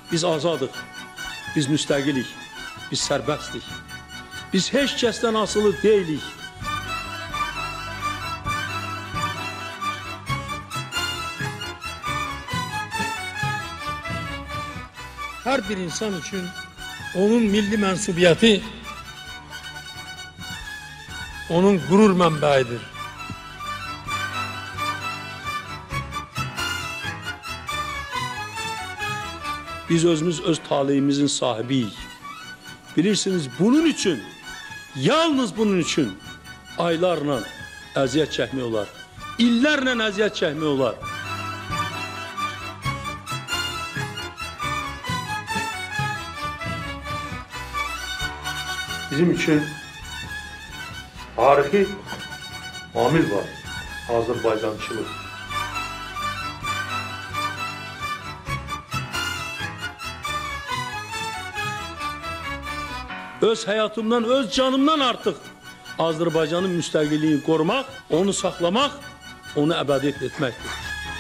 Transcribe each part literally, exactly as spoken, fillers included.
Biz azadıq, biz müstəqilik, biz sərbəstlik. Biz heç kəsdən asılı deyilik. Hər bir insan üçün onun milli mənsubiyyəti onun qürur mənbəyidir. Biz özümüz öz taleyimizin sahibiyik. Bilirsiniz, bunun üçün, yalnız bunun üçün aylarla əziyyət çəkmək olar, illərlə əziyyət çəkmək olar. Bizim üçün tarixi amil var, Azərbaycançılıq. Öz həyatımdan, öz canımdan artıq Azərbaycanın müstəqilliyini qorumaq, onu saxlamaq, onu əbədiyyət etməkdir.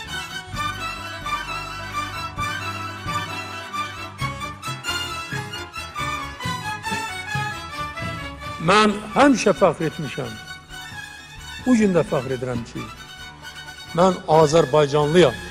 Mən həmişə fəxr etmişəm. Bu gün də fəxr edirəm ki, mən Azərbaycanlıyam.